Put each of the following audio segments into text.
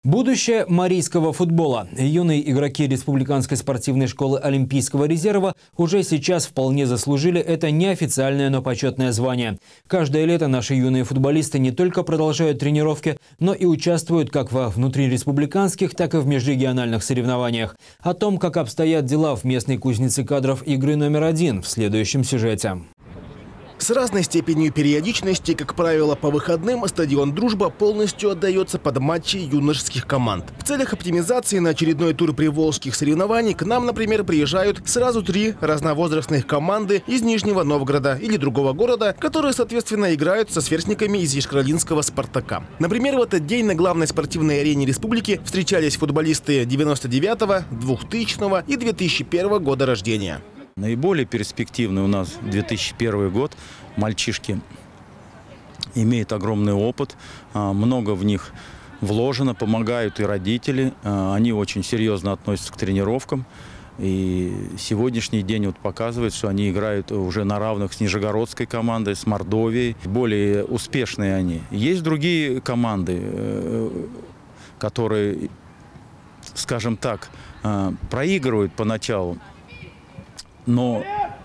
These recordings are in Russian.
Будущее марийского футбола. Юные игроки Республиканской спортивной школы Олимпийского резерва уже сейчас вполне заслужили это неофициальное, но почетное звание. Каждое лето наши юные футболисты не только продолжают тренировки, но и участвуют как во внутриреспубликанских, так и в межрегиональных соревнованиях. О том, как обстоят дела в местной кузнице кадров игры номер 1 в следующем сюжете. С разной степенью периодичности, как правило, по выходным стадион «Дружба» полностью отдается под матчи юношеских команд. В целях оптимизации на очередной тур приволжских соревнований к нам, например, приезжают сразу 3 разновозрастных команды из Нижнего Новгорода или другого города, которые, соответственно, играют со сверстниками из Ешкролинского «Спартака». Например, в этот день на главной спортивной арене республики встречались футболисты 99-го, 2000-го и 2001 года рождения. Наиболее перспективный у нас 2001 год. Мальчишки имеют огромный опыт, много в них вложено, помогают и родители. Они очень серьезно относятся к тренировкам. И сегодняшний день вот показывает, что они играют уже на равных с Нижегородской командой, с Мордовией. Более успешные они. Есть другие команды, которые, скажем так, проигрывают поначалу. Но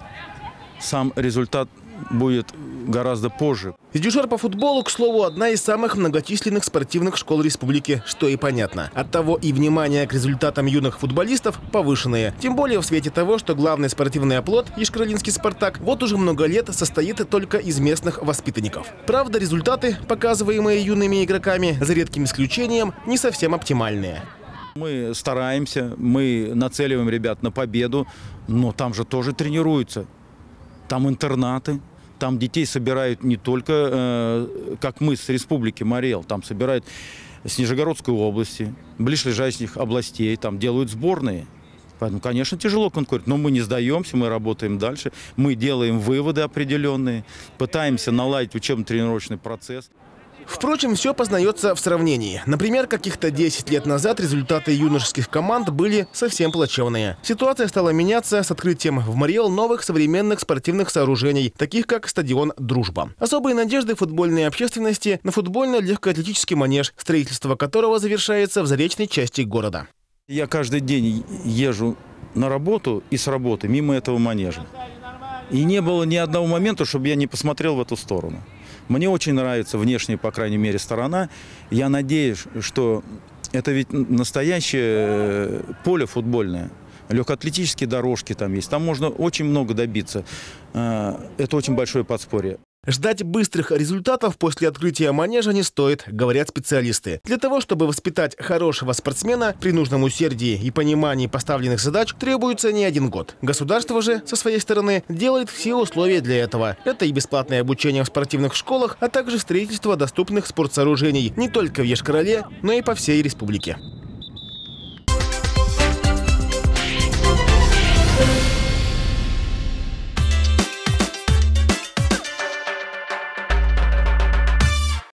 сам результат будет гораздо позже. Дюшор по футболу, к слову, одна из самых многочисленных спортивных школ республики, что и понятно. Оттого и внимание к результатам юных футболистов повышенное. Тем более в свете того, что главный спортивный оплот, Ешкролинский «Спартак», вот уже много лет состоит только из местных воспитанников. Правда, результаты, показываемые юными игроками, за редким исключением, не совсем оптимальные. Мы стараемся, мы нацеливаем ребят на победу, но там же тоже тренируются. Там интернаты, там детей собирают не только, как мы с Республики Марий-Эл, там собирают с Нижегородской области, ближайших областей, там делают сборные. Поэтому, конечно, тяжело конкурировать, но мы не сдаемся, мы работаем дальше, мы делаем выводы определенные, пытаемся наладить учебно-тренировочный процесс. Впрочем, все познается в сравнении. Например, каких-то 10 лет назад результаты юношеских команд были совсем плачевные. Ситуация стала меняться с открытием в Марий-Эл новых современных спортивных сооружений, таких как стадион «Дружба». Особые надежды футбольной общественности на футбольно-легкоатлетический манеж, строительство которого завершается в заречной части города. Я каждый день езжу на работу и с работы мимо этого манежа. И не было ни одного момента, чтобы я не посмотрел в эту сторону. Мне очень нравится внешняя, по крайней мере, сторона. Я надеюсь, что это ведь настоящее поле футбольное. Легкоатлетические дорожки там есть. Там можно очень много добиться. Это очень большое подспорье. Ждать быстрых результатов после открытия манежа не стоит, говорят специалисты. Для того, чтобы воспитать хорошего спортсмена, при нужном усердии и понимании поставленных задач требуется не 1 год. Государство же, со своей стороны, делает все условия для этого. Это и бесплатное обучение в спортивных школах, а также строительство доступных спортсооружений не только в Ешкроле, но и по всей республике.